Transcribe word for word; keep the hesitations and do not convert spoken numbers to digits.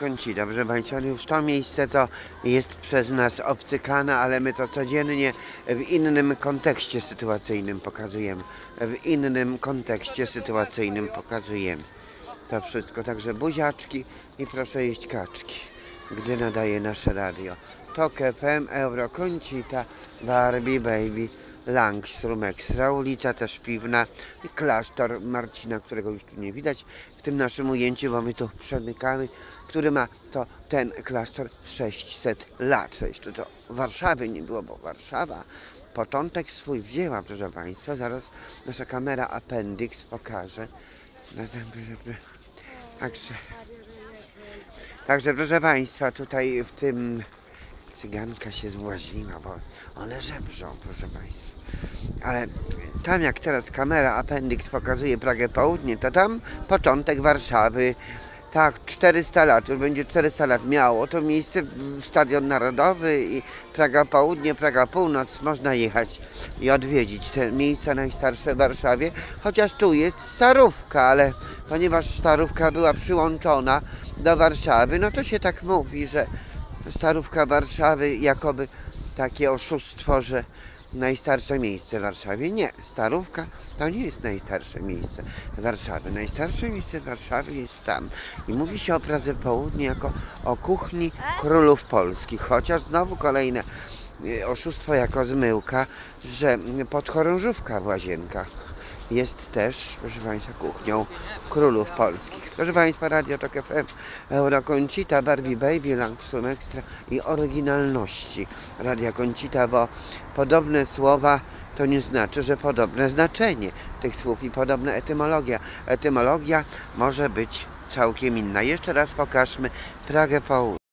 Kąci, dobrze Państwa, już to miejsce to jest przez nas obcykane, ale my to codziennie w innym kontekście sytuacyjnym pokazujemy. W innym kontekście sytuacyjnym pokazujemy to wszystko. Także buziaczki i proszę jeść kaczki, gdy nadaje nasze radio. Tok F M, Euro Kącita, Barbie Baby, Langstrom Extra, ulica też Piwna i klasztor Marcina, którego już tu nie widać w tym naszym ujęciu, bo my tu przemykamy, który ma to ten klasztor sześćset lat. To jeszcze to Warszawy nie było, bo Warszawa początek swój wzięła, proszę Państwa. Zaraz nasza kamera Appendix pokaże. Także, także proszę Państwa, tutaj w tym cyganka się zbłaźniła, bo one żebrzą, proszę Państwa. Ale tam jak teraz kamera Appendix pokazuje Pragę Południe, to tam początek Warszawy. Tak, czterysta lat, już będzie czterysta lat miało to miejsce, Stadion Narodowy i Praga Południe, Praga Północ. Można jechać i odwiedzić te miejsca najstarsze w Warszawie, chociaż tu jest Starówka, ale ponieważ Starówka była przyłączona do Warszawy, no to się tak mówi, że Starówka Warszawy jakoby takie oszustwo, że najstarsze miejsce w Warszawie. Nie, Starówka to nie jest najstarsze miejsce Warszawy. Najstarsze miejsce Warszawy jest tam. I mówi się o Pradze Południe jako o kuchni królów polskich. Chociaż znowu kolejne oszustwo jako zmyłka, że podchorążówka w Łazienkach jest też, proszę Państwa, kuchnią królów polskich. Proszę Państwa, Radio Tok F M, Euro Kącita, Barbie Baby, Langstrom Extra i oryginalności Radia Kącita, bo podobne słowa to nie znaczy, że podobne znaczenie tych słów i podobna etymologia. Etymologia może być całkiem inna. Jeszcze raz pokażmy Pragę Południa.